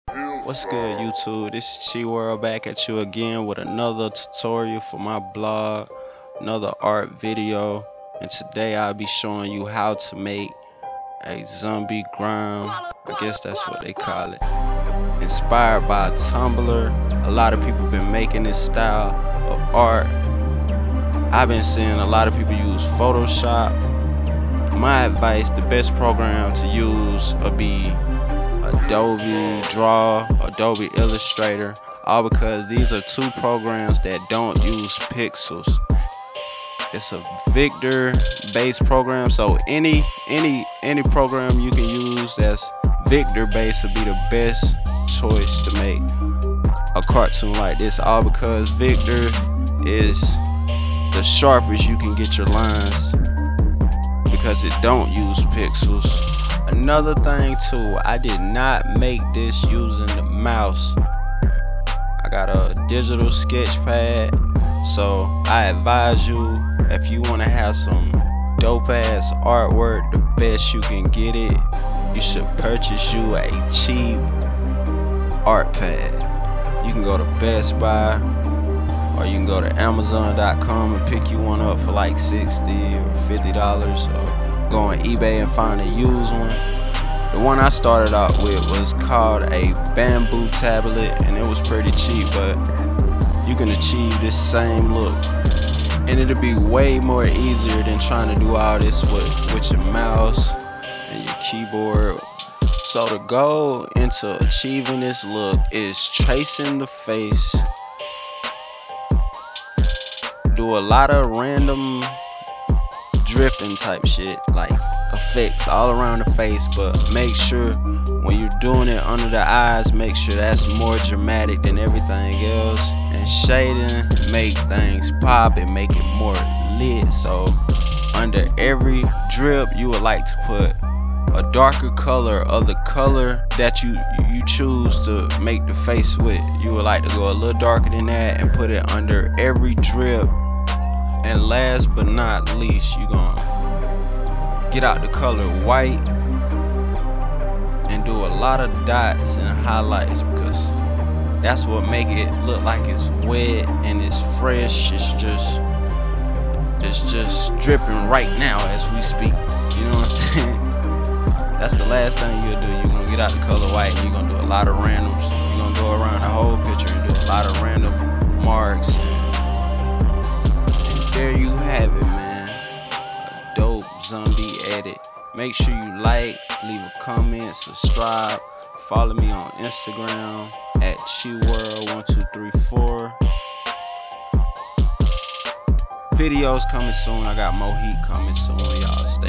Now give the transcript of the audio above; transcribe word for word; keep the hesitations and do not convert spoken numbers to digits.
What's good, YouTube? This is Chi World back at you again with another tutorial for my blog, another art video, and today I'll be showing you how to make a zombie ground. I guess that's what they call it. Inspired by Tumblr. A lot of people been making this style of art. I've been seeing a lot of people use Photoshop. My advice, the best program to use would be Adobe Draw, Adobe Illustrator, all because these are two programs that don't use pixels. It's a vector based program, so any any any program you can use that's vector based would be the best choice to make a cartoon like this, all because vector is the sharpest you can get your lines because it don't use pixels. Another thing too, I did not make this using the mouse. I got a digital sketch pad, so I advise you, if you want to have some dope ass artwork, the best you can get it, you should purchase you a cheap art pad. You can go to Best Buy or you can go to Amazon dot com and pick you one up for like sixty or fifty dollars, or go on eBay and find a used one. The one I started out with was called a bamboo tablet, and it was pretty cheap, but you can achieve this same look, and it'll be way more easier than trying to do all this with, with your mouse and your keyboard. So the goal into achieving this look is tracing the face, do a lot of random drifting type shit, like effects all around the face, but make sure when you're doing it under the eyes, make sure that's more dramatic than everything else. And shading make things pop and make it more lit. So under every drip you would like to put a darker color of the color that you you choose to make the face with. You would like to go a little darker than that and put it under every drip. And last but not least, you're gonna get out the color white and do a lot of dots and highlights, because that's what make it look like it's wet and it's fresh. It's just it's just dripping right now as we speak. You know what I'm saying? That's the last thing you'll do. You're gonna get out the color white and you're gonna do a lot of randoms. You're gonna go around the whole picture and do a lot of random marks. And there you have it, man. A dope zombie edit. Make sure you like, leave a comment, subscribe, follow me on Instagram at Chi World one two three four. Videos coming soon. I got more heat coming soon. Y'all stay